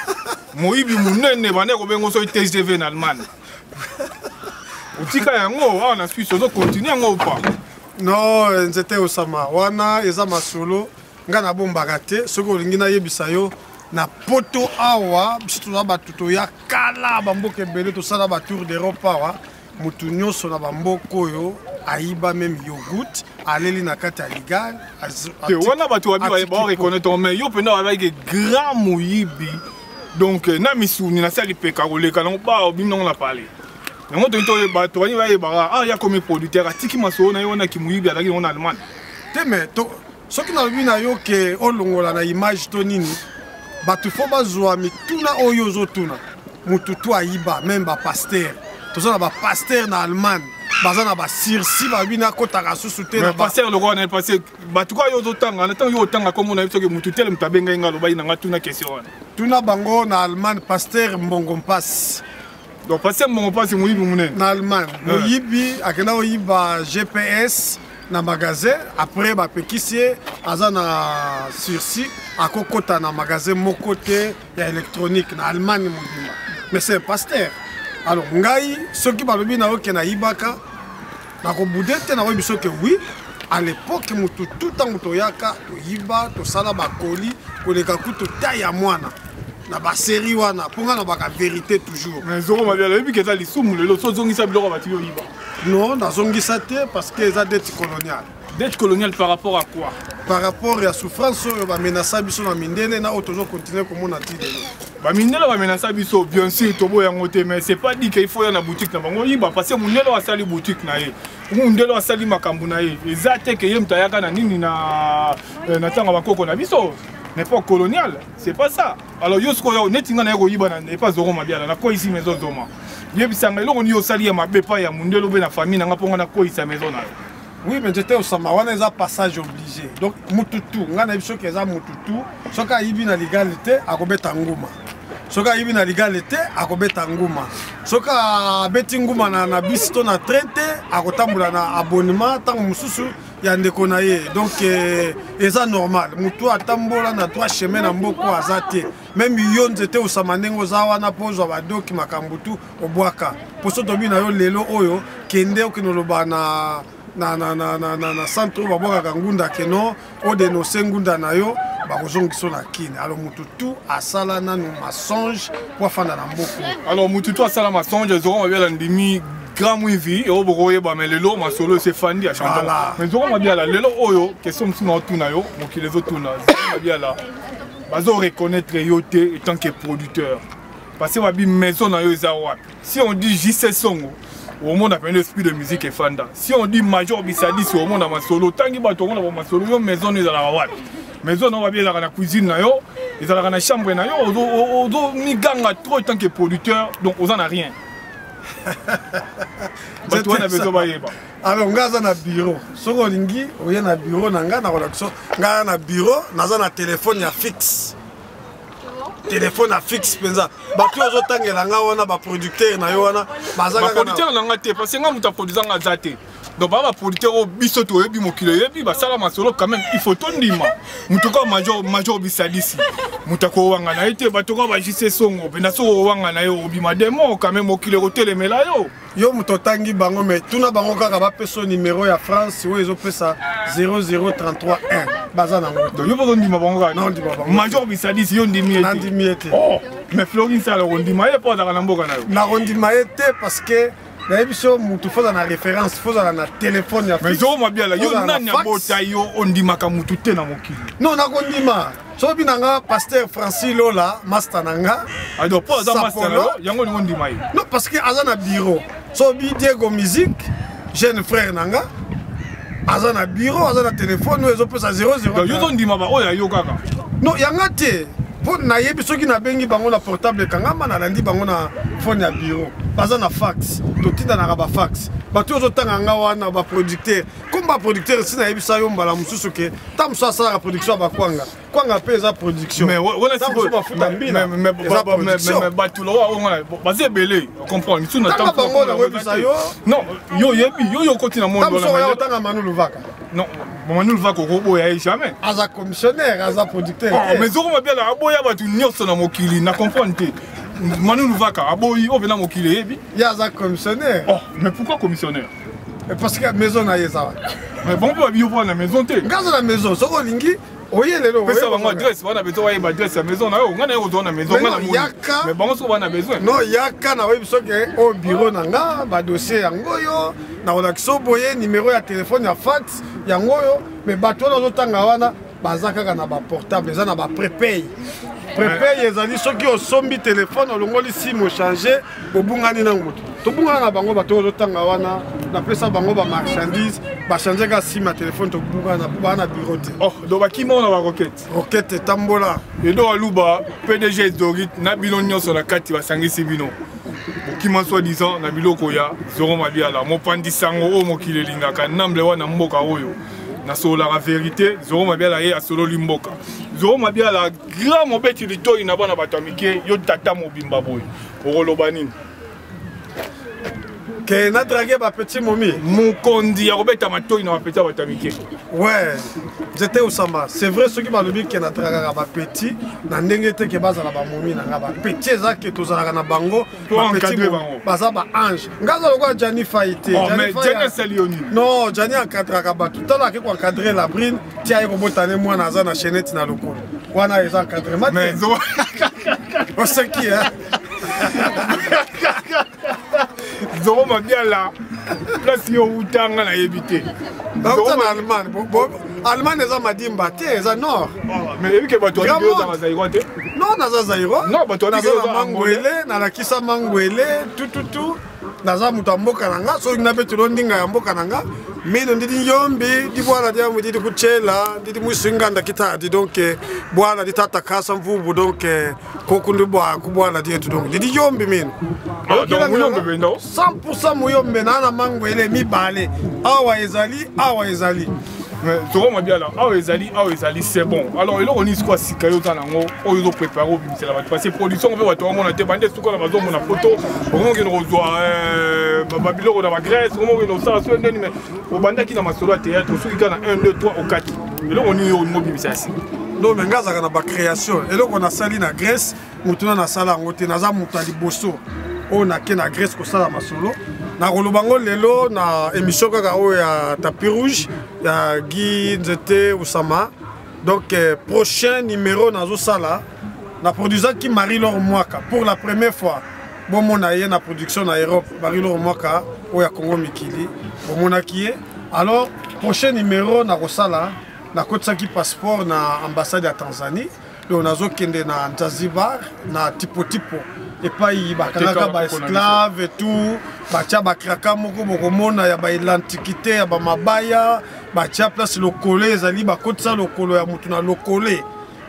S1: Moyibi munene bane ko bengo so TGV na Allemagne. Utika yango wana Suisse ozo continuer yango pas.
S2: Non, nzete Osama wana eza masolo nga na bombaka te soko olingi na yebisa yo na poto awa biso toza bato toya kala bamboka ebele tosala batour d'Europe awa mutu nyonso na bamboka oyo ayiba même yogourt aleli na kati ya ligal
S1: wana bato wabi ba reconnaître mais yo pena avec grand moyibi donc na misuni na sali peka koleka na ba bim na parler. yango to bani ba yeba ah ya comme producteur atiki masolo na yo na kimuyibi alaki on Allemagne
S2: te mais to soki na lobi na yo ke olongola na image to nini bato fo bazwa mituna oyo ozotuna mutu tu ayiba même bapaster toza na bapaster na Allemagne baza na basirsi babi na kotaka susu te
S1: na pasteur le roi na passé bato kwa yo ozotanga na tango yo otanga comme on a vu que mutu tele mutabenga nga loba ina nga tuna question
S2: tuna bango na Allemagne pasteur mbongo mpasi
S1: donc pasteur mbongo mpasi muyibi munene
S2: na Allemagne muyibi akenda oyiba GPS na magasin après bapekisi aza na sursis akokota na magasin moko te ya électronique na Allemagne mobima mais c'est pasteur alors ngai soki balobi na oke na yibaka nakobude te na oyebi soki oui à l'époque mutu tout ntango toyaka toyiba tosala bakoli koleka kutu ta ya mwana na basérie wana mponga na baka vérité toujours
S1: mais zoro mabiala oyebi keza lisumu lelo sozongisa biloko bati yo yiba
S2: non nazongisa te parce que eza dette coloniale.
S1: Dette coloniale par rapport à quoi?
S2: Par rapport à la souffrance oyo bamenasa biso na mindele na oyo tozokontinue komona ti lelo.
S1: Bamindele bamenasa biso bien sûr tobo yango te mais c'est pas dit qu'il faut ya na boutique na bango yiba parce que mundele asali boutique na ye mundele asali makambo na ye eza te ke ye mutayaka na nini na tanga bakoko na biso n'est pas colonial, c'est pas ça. Alors yo sko yo netinga na yego yiba na pas zoro mabiala na ko ici maison zoma. Yebisanga eloko ni osali ya mabepa ya mundele be na famille nga ponga na ko ici maison na.
S2: Oui, mais j'étais au Samawana, il y a un passage obligé. Donc, Mututu, on a dit que c'est Mututu. Ce qui a eu une légalité, à Robert Tangouma. Ce qui a eu une légalité, à Robert Tangouma. Ce qui a eu une légalité, à Bisto na traité, à Rotamboula na abonnement, tant que Moussou, il y a un déconnaillé. Donc, c'est normal. Moutou a tambola na trois chemins en beaucoup à Zate. Même Yon, j'étais au Samanengo Zawana, pose à Wadoki, Makambutu, au Boaka. Pour ce domaine, il y a Lelo Oyo, Kende, Kinolobana. Na centre babwaka ngunda keno o dénoncer ngunda na yo bakozongiso na kine alors mututu asala nanu mensonge pour fanda na mboko
S1: alors mututu asala mensonge zoro mabia ndimi grand muivi et obokoye ba melelo masolo c'est fandi à chanter mais zoro mabia la lelo oyo question msuna tuna yo mokile zo tuna zoro mabia la bazo reconnaître yo te en tant que producteur parce que babi maison na yo za wapi si on dit JC Songo au monde a l'esprit de musique et fanda. Si on dit Major Bisadi, c'est au monde à ma solo. Tant qu'il va tourner dans ma solo, yo maison ils à la maison on va bien dans la cuisine na yo, ils à la chambre na yo, odo mi ganga trop tant que producteur, donc on en a rien. Bah toi on a besoin de ba.
S2: Alors ngaza na bureau. Soko lingi, oya na bureau na nga na relaxo. Nga na bureau, naza na téléphone ya fixe. Téléphone à fixe penza bato ozotangela nga wana ba producteur na yo wana bazaka
S1: ba producteur na nga te parce que nga muta produisant nga zate donc ba producteur o biso to yebi mokilo yebi ba sala masolo quand même il faut tondima mutuka major bisadisi mutako wanga na ete bato ko ba JC Songo pena so wanga na yo obima demo quand même mokilo ko telemela yo
S2: mutotangi bango mais tuna bango kaka ba peso numéro ya France wo ezo pesa 00331 bazana ngo
S1: donc yo ba ndima bango ka
S2: non ndima bango
S1: major bisadisi yo ndimi ete oh mais Florine ça le ndima ye pas dans la mboka na yo
S2: na ndima ete parce que na biso mutu faut na référence faut na téléphone ya
S1: mais zo mabia la yo nani abota yo ondima ka mutu te na mokili
S2: non na kondima so binanga pasteur Francis Lola master nanga
S1: ado pas za master lo yango ni ondima ye
S2: non parce que azana bureau so bi Diego musique jeune frère nanga azana bureau azana téléphone nous ezo pesa 00
S1: donc yo ondima ba oya yo kaka
S2: non yanga te pour na yebi soki na bengi bango na portable kangama na landi bango na phone ya bureau baza na fax to tinda na ba fax bato ozotanga nga wana ba producteur comme ba producteur sina yebi sa yo mbala mususu ke tam so sala la production ba kwanga pe za production
S1: mais wala si
S2: ba futa mbila
S1: mais bato lo wa baze belé comprendre ni suna tam
S2: bango na webi sa yo
S1: non yo yebi yo koti na monde
S2: tam so ya otanga Manu Luvaka
S1: non Manu Luvaka ko boya jamais
S2: aza commissionnaire aza producteur
S1: mais zoro mabia la aboya batu nyonso na mokili na comprendre te Manu Luvaka aboyi o vena mokili yebi
S2: yaza commissionnaire
S1: oh mais pourquoi commissionnaire
S2: parce que maison na yeza
S1: mais bon pour bio pour la maison te
S2: ngazo la maison soko lingi oye lelo
S1: pesa bango adresse wana besoin ya adresse ya maison na yo ngana yo zo na maison ngana mo mais bango so bana besoin
S2: non yaka na webi soke au bureau nanga ba dossier yango yo na relaxo boye numéro ya téléphone ya fax yango yo mais bato na zotanga wana bazaka na ba portable za na ba prepay prépare ezali soki osombi téléphone olongoli sim ochange bobungani na ngutu tobungana na bango bato ozotanga wana napesa bango bamarchandise bachange ka sim ya téléphone tobungana po baa na bureau te.
S1: Oh, donc bakima na baroquette
S2: roquette etambola
S1: edo aluba PDG Dorit na bino nyonso na kati basangisi bino bokima soi-disant na biloko ya Zoro Mabiala mopandi sango o mokili elingaka namble wana mboka oyo na solo la vérité Zoro Mabiala ye asolo limboka Zoro Mabiala grand mobeti litoi na bana bato amike yo tata mobimba boy okoloba nini
S2: que na dragué ba petit momi
S1: mukondi ya kobeta matoi na bapeti bato amike.
S2: Ouais, j'étais au Samba. C'est vrai ce qui m'a dit que na draga ba petit na ndenge te ke baza na ba momi na ba petit za ke tozala na bango
S1: ba petit bango
S2: baza ba ange ngaza lokwa Jani Faité.
S1: Oh mais Jani Salioni
S2: non Jani encadra ba tout à l'heure ko encadrer la brine tia ko botane moi na za na chaînette na lokolo wana eza encadrement
S1: mais
S2: on sait qui hein.
S1: Zoro Mabiala place yo utanga na yebite
S2: Zoro en Allemagne Allemagne eza madimba te eza nord
S1: mais ebi ke bato yo za Zaïro te
S2: non naza Zaïro
S1: non bato
S2: naza mangwele na lakisa mangwele tout naza mutu mboka nanga so na beto ndinga ya mboka nanga mino ndidi yombi di bwana dia mu ndidi kuchela ndidi musinganda kitadi donc bwana di tata kasa mvubu donc kokundu bwa ku bwana di etu donc ndidi yombi mino
S1: donc muyombe bendo
S2: 100% muyombe na mangwele mibale awa ezali
S1: mais Zoro Mabiala awa ezali c'est bon alors eloko ni quoi sikayo za nango oyo zo préparer au bimisela bato parce que production on veut bato mona te bande suko na bazo mona photo on ngeno kozwa babiloko na ba Grèce on ngeno ça so ndeni mais au bandaki na masolo ya théâtre soki kana 1 2 3 ou 4 eloko ni yo mo bimisela si
S2: non mais ngaza na ba création eloko na sali na Grèce mutuna na sala ngote naza mutali boso o na ke na Grèce ko sala masolo na kolobango lelo na émission kaka o ya tapis rouge ya Guy Nzete Oussama donc prochain numéro nazo sala na produisant qui Marie-Laure Mwaka pour la première fois bon mon aye na production na Europe Marie-Laure Mwaka o ya Congo Mikili bon mon akié alors prochain numéro na kosala na kotsaki passeport na ambassade ya Tanzanie donc nazo kende na Zanzibar na tipo et pas y bakanga ba esclave et tout bacha bakraka moko bokomona ya ba l'antiquité ya ba mabaya bacha place lokole ezali bakotsa lokolo ya mutu na lokole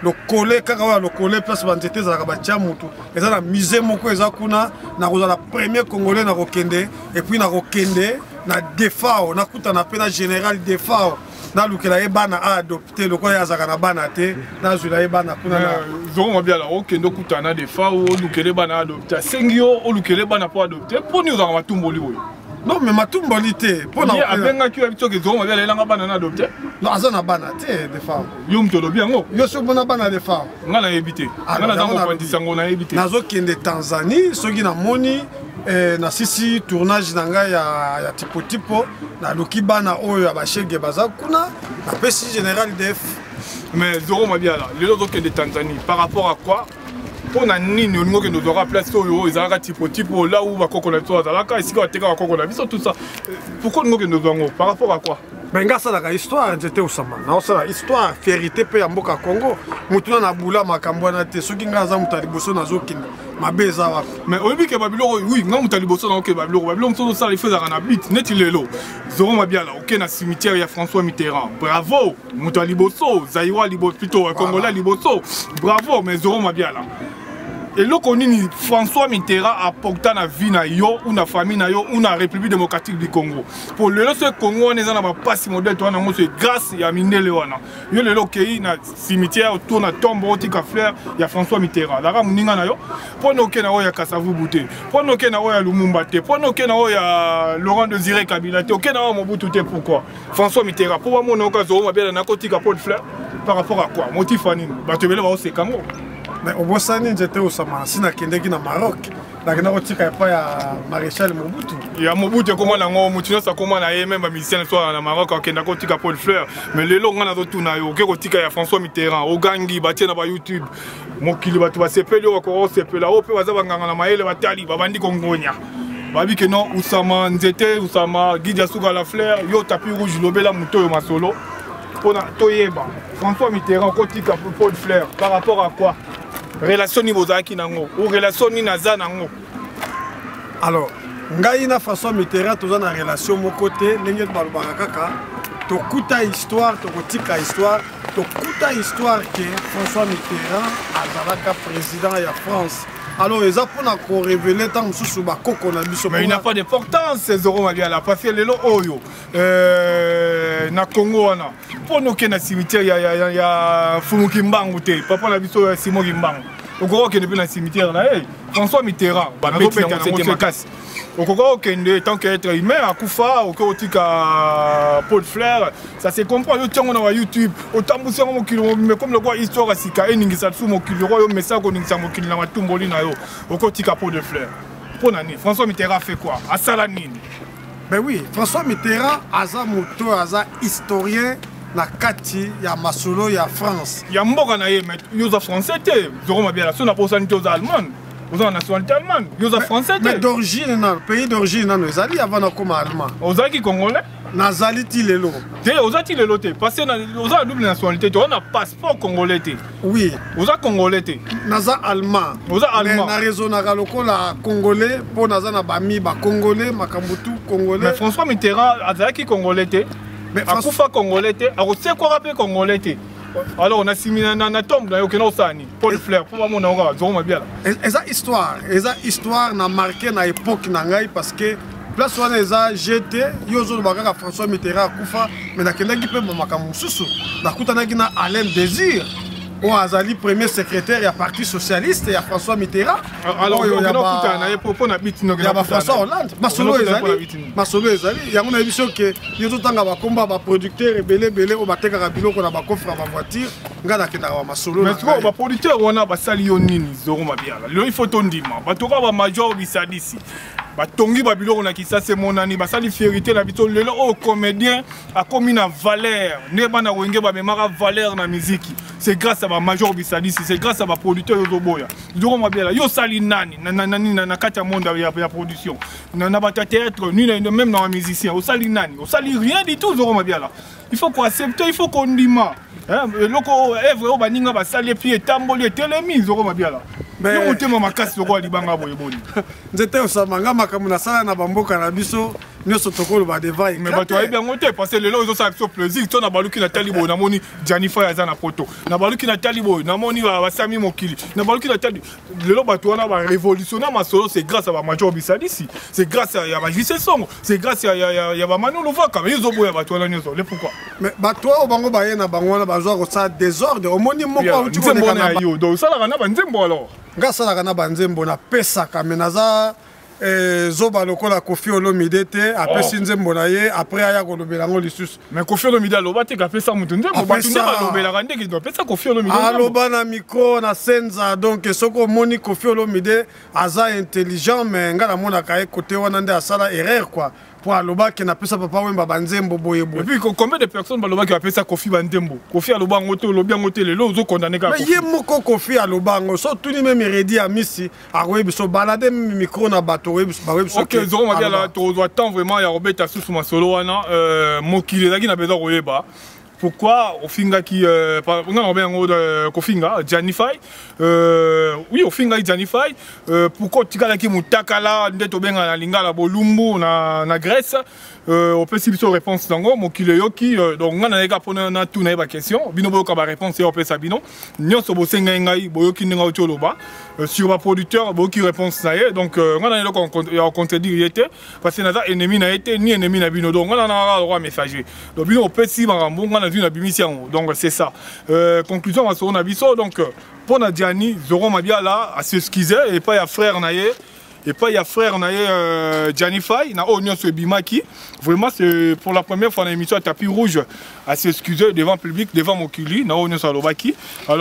S2: kaka wa lokole place banzete za bacha mutu eza na musée moko eza kuna na kozala premier congolais na kokende et puis na kokende na defao na kuta na pena général defao na lukela ebana a adopté lokola yazaka na bana te na zula ebana kuna na
S1: Zoro Mabiala okendo kutana defao lukele bana adopté sengio lukele bana po adopté poni ozanga matumboli boyo
S2: non mais matumboli te pona
S1: ya abenga ki abito ke Zoro Mabiala elanga bana na adopté
S2: non azana bana te defao
S1: yo mtolo biango
S2: yo so bona bana defao
S1: ngana yebite ngana zango pandisa ngona yebite
S2: nazo kende Tanzanie soki na moni na sisi tournage nanga ya tipo na luki bana oyo ya bashege baza kuna na pesi général def
S1: mais Zoro Mabiala les autres de Tanzanie par rapport à quoi pour na nini on que nous aura place oyo ezalaka tipo là où bakoko na biso azalaka esika bateka bakoko na biso tout ça pourquoi nous que nous avons par rapport à quoi
S2: benga salaka histoire Nzete Oussama na osala histoire vérité pe ya mboka Congo mutuna na bula makambo na te soki ngaza mutali boso nazokina mabeza wa
S1: mais oyebi ke babiloko oui nga mutali boso na oke babiloko moso sala ifezaka na bit neti lelo Zoro Mabiala oke na cimetière ya François Mitterrand bravo mutali boso Zaïwa liboso plutôt Congolais liboso bravo mais Zoro Mabiala et le connu François Mitterrand apporta na vie na yo ou na famille na yo ou na République démocratique du Congo pour le ce Congo on est na passe modèle toi na c'est grâce ya minele wana yo le lokei na cimetière autour na tombe otika fleur ya François Mitterrand la muninga na yo pour no ke na o ya Kasavu Bouté pour no ke na o ya Lumumba te pour no ke na o ya Laurent Désiré Kabila te ke na o Mobutu te pourquoi François Mitterrand pour moi na Zoro Mabiala na kotika pot fleur par rapport à quoi motif anine ba te bele ba o se kango
S2: mais au Bosani Nzete Oussama sina kendeki na Maroc nakenda kotika pa ya Maréchal Mobutu
S1: ya Mobutu comment na ngo mutino sa comment na même ba musicien soit na Maroc akenda kotika Paul Fleur mais lelo ngana zo tuna yo ke kotika ya François Mitterrand ogangi batie na ba YouTube mokili batu ba sepeli ko sepela o pe baza banganga na maele batali babandi kongonya babi ke non Oussama Nzete Oussama Guy Diasuka la Fleur yo tapis rouge lobela muto yo masolo pona toyeba François Mitterrand kotika Paul Fleur par rapport à quoi relation ni bozaki nango ou relation ni naza nango.
S2: Alors ngai na François Mitterrand toza na relation mon côté ndenge balobaka kaka tokuta histoire tokotika histoire tokuta histoire que François Mitterrand azalaka président ya France. Alors ils apprennent à révéler tant sous bakoko na biso.
S1: Mais il n'a pas d'importance ces Zoro Mabiala parce que lelo oyo na Congo wana pour nous que na cimetière ya Fumukimbangu te papa na biso Simon Kimbangu. Au gros que depuis na cimetière là François Mitterrand ba mettre dans cette macasse. Au gros que tant qu'être humain à Koufa au Kotika Paul Flair ça se comprend yo tiango na YouTube autant bouser mon kilo mais comme le quoi histoire sika eningisa tsu mon kilo yo message ko ningisa mon kilo na matumboli na yo au Kotika Paul Flair. Pour nani François Mitterrand fait quoi à Salanine.
S2: Ben oui, François Mitterrand aza moto aza historien na kati ya masolo ya France.
S1: Ya mboka na ye mais yoza français te Zoro Mabiala so na posani aux allemands. Vous avez la nationalité allemande, vous êtes français.
S2: Mais d'origine, non, pays d'origine, non, vous avez avant de comme allemand.
S1: Vous avez qui congolais?
S2: Nazali Tilelo.
S1: Vous avez Tilelo, parce que vous avez double nationalité, vous avez un passeport congolais.
S2: Oui.
S1: Vous avez congolais.
S2: Naza allemand.
S1: Vous avez allemand.
S2: Mais na raison na galoko la congolais pour naza na bami ba congolais, makambutu congolais.
S1: Mais François Mitterrand, vous avez qui congolais? Mais Akoufa congolais, vous avez quoi rappeler congolais? Alors on a similé na tombe na yokena osani Paul Flair pour moi na nga Zoro Mabiala.
S2: Eza histoire na marqué na époque na ngai parce que place wana eza GT yozo bakaka François Mitterrand akufa mais na kendaki pe makambo susu na kutanaki na Alain Désir o azali premier secrétaire ya parti socialiste ya François Mitterrand.
S1: Alors il y a
S2: François Hollande masolo ezali yango na biso ke yozo tanga bakomba ba producteur ebele o batekaka biloko na bakofre ba voiture ngana kenda ba masolo.
S1: Mais trop ba producteur wana basali yo nini Zoro Mabiala lo il faut tondima batoka ba major bisadisi batongi ba biloko na Kisasa monani basali fierité na bito lelo o comédien a commis na valeur ne bana wenge ba memara valeur na musique. C'est grâce à ma major bisadisi, c'est grâce à ma producteur Yozoboya. Zoro Mabiala yo sali nani na kati ya monde ya production. Na ba théâtre ni même dans un musicien, au sali nani, au sali rien du tout Zoro Mabiala. Il faut qu'on accepte, il faut qu'on dima. Loko evre o baninga ba sali pied tamboli telemi Zoro Mabiala. Mais on te mama casse le roi libanga boyeboni.
S2: Nzete osamanga makamuna sala na bamboka na biso nyoso tokolo ba devai.
S1: Mais bato ayi bien ngote parce que lelo zo sa plaisir to na baluki na talibo na moni Janifa ya na poto. Na baluki na talibo na moni ba sami mokili. Na baluki na talibo lelo bato wana ba révolutionner ma solo c'est grâce à ba major bisadisi. C'est grâce à ya ba JC Songo, c'est grâce à ya ba Manu Lovaka mais zo boya bato wana nyoso. Le pourquoi?
S2: Mais bato o bango ba yena bango wana ba zo ko sa désordre au moni moko uti ko
S1: na yo. Donc ça la kana ba nzembo alors.
S2: Grâce à la banzembo na pesa kamenaza zoba lokola Kofi Olomide te après sinzembo na ye après aya ko lobela ngo lisusu
S1: mais Kofi Olomide aloba te ka pesa mutu nzembo batu nde ba lobela rande ki do pesa Kofi Olomide
S2: aloba na micro na senza donc soko moni Kofi Olomide aza intelligent mais ngala mona ka côté wana nde asala erreur quoi pour aloba ke na pesa papa wemba banzembo boye boye.
S1: Et puis combien de personnes baloba qui appellent ça Kofi banzembo Kofi aloba ngoto lobi ngoto lelo ozo condamner ka.
S2: Mais ye moko Kofi aloba ngo so tuni même redi amisi aroye biso balade micro na bato we biso.
S1: OK Zoro Mabiala to doit tant vraiment ya Robert Asusu masolo wana mokile zaki na besoin koyeba. Pourquoi au finga qui on a bien Kofinga Janify oui au finga Janify pourquoi tikala ki mutakala ndeto benga na lingala bolumbu na Grèce au possible sur réponse dango mokile yoki donc on a ka pona na tout na ba question bino boka ba réponse au pesa bino nyonso bosenga ngai boyoki ndinga otoloba sur ba producteur boki réponse na ye donc on a le contredire était parce que naza ennemi na été ni ennemi na bino donc on a le droit messager donc bino au pesi marambo donc c'est ça. Conclusion à son avis, donc pour Nadiani, Zoro Mabiala à s'excuser et pas y a frère naïe et pas y a frère naïe Janify na Oignon sur Bimaki. Vraiment c'est pour la première fois dans l'émission à tapis rouge à s'excuser devant le public, devant Mokili na Oignon sur Lobaki.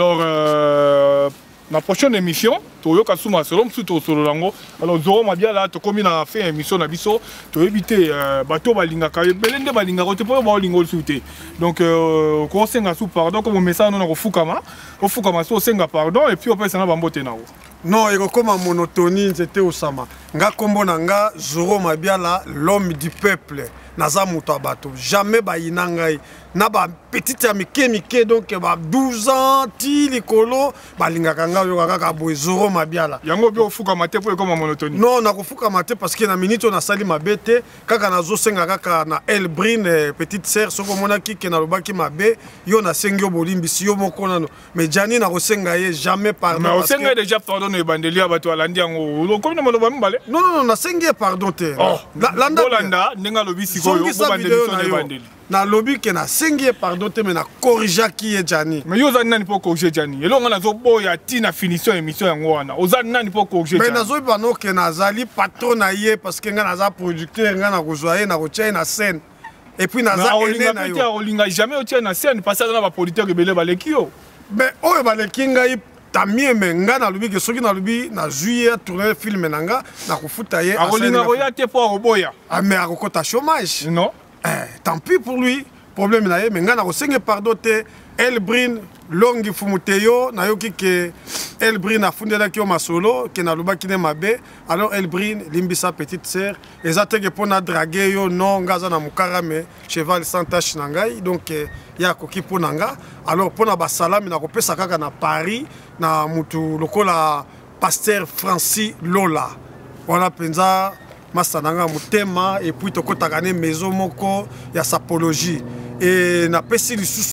S1: Alors la prochaine émission, Toyoka Souma Solom Suto Sololango. Alors Zoro Mabiala to komi na fait émission na biso to éviter bateau balinga ka belende balinga ko te po ba lingo souté. Donc ko senga sou pardon comme message non ko fukama so senga pardon et puis on peut ça na bambote nao.
S2: Non, il comme monotonie, c'était Osama. Nga kombo nanga Zoro Mabiala, l'homme du peuple. Naza mutabato. Jamais ba inangai. Na ba petite amike donc ba 12 ans ti likolo ba lingaka nga yo kaka boy Zoro Mabiala.
S1: Yango bi ofuka mate pour comme monotonie.
S2: Non, na kofuka mate parce que na minute on a sali mabete kaka na zo senga kaka na Elbrin petite sœur soko monaki ke na lobaki mabe yo na sengyo bolimbi si yo moko nano. Mais Jani na ko senga ye jamais pardon.
S1: Mais osenga déjà pardon e bandeli abato alandi yango. Lo comme na maloba mbale.
S2: Non, na senga pardon te.
S1: Landa ndenga lobi sikoyo bo bandeli so de bandeli.
S2: Na lobby que na sengi pardon te mais na corrija qui est Jani.
S1: Mais yo zani nani pour corriger Jani. Et là on a zo boya ti na finition émission yango wana. Ozani nani pour corriger Jani.
S2: Mais nazo bano que nazali patron na ye parce que nga naza producteur nga na kozoaye na kotia na scène. Et puis naza ene na yo.
S1: Olinga jamais otia na scène parce que na ba producteur rebelle baleki yo.
S2: Mais oyo baleki nga tamie mais nga na lobby que soki na lobby na juillet tourner film nanga na kofuta ye.
S1: Olinga roya te pour oboya.
S2: Ah mais akokota chômage.
S1: Non.
S2: Tant pis pour lui. Problème na ye mais nga na kosenge pardon te Elbrin longi fumuteyo na yoki ke Elbrin a fundela ki o masolo ke na luba ki ne mabe alors Elbrin limbisa petite sœur ezateke pona draguer yo non ngaza na mukara me cheval sans tache na ngai donc ya koki pona nga alors pona ba salami na kopesa kaka na Paris na mutu lokola pasteur Francis Lola wana penza masananga mutema et puis tokotaka ne maison moko ya sapologie et na pesi